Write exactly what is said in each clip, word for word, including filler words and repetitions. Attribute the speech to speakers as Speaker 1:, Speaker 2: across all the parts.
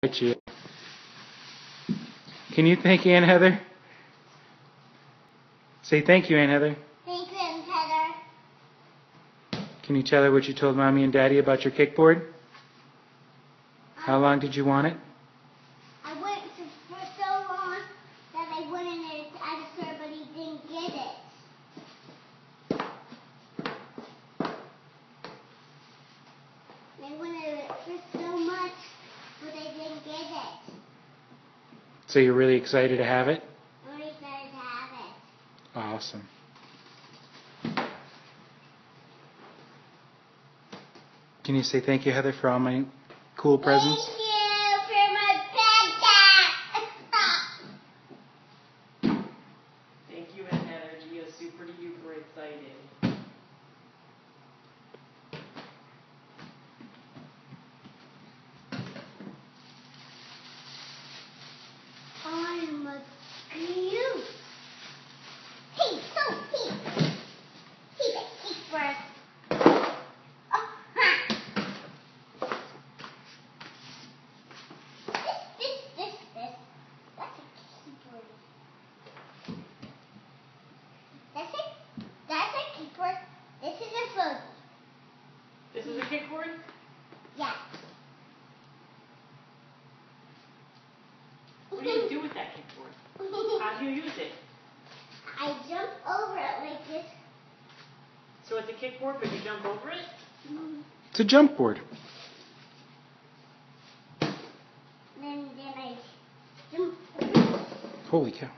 Speaker 1: You. Can you thank Aunt Heather? Say thank you, Aunt Heather.
Speaker 2: Thank you, Aunt Heather.
Speaker 1: Can you tell her what you told Mommy and Daddy about your kickboard? How long did you want it?
Speaker 2: I waited for so long that I wanted it at a store, but he didn't get it. I wanted it for so much, but I didn't get it.
Speaker 1: So you're really excited to have it?
Speaker 2: I'm really excited to have it.
Speaker 1: Awesome. Can you say thank you, Heather, for all my cool presents?
Speaker 2: Thank you for my present.
Speaker 3: Thank you, Aunt Heather. Gia's super duper excited.
Speaker 2: I'm a cute. Hey, so keep. Keep it. Keep first. Oh, ha. This, this, this, this. That's a keyboard. That's a, that's a keyboard. This is a phone.
Speaker 3: This is a kickboard?
Speaker 2: Yeah.
Speaker 3: What do you do with that kickboard? How do you use it?
Speaker 2: I jump over it like this.
Speaker 3: So it's a kickboard, but you jump over it?
Speaker 1: It's a jump board.
Speaker 2: Then, then I jump.
Speaker 1: Holy cow.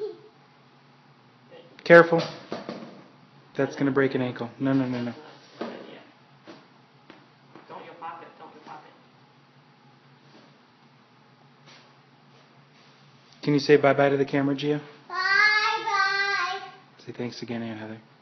Speaker 1: Careful. That's going to break an ankle. No, no, no, no.
Speaker 3: That's a good idea. Don't you pop it. Don't you pop it.
Speaker 1: Can you say bye-bye to the camera, Gia?
Speaker 2: Bye bye.
Speaker 1: Say thanks again, Aunt Heather.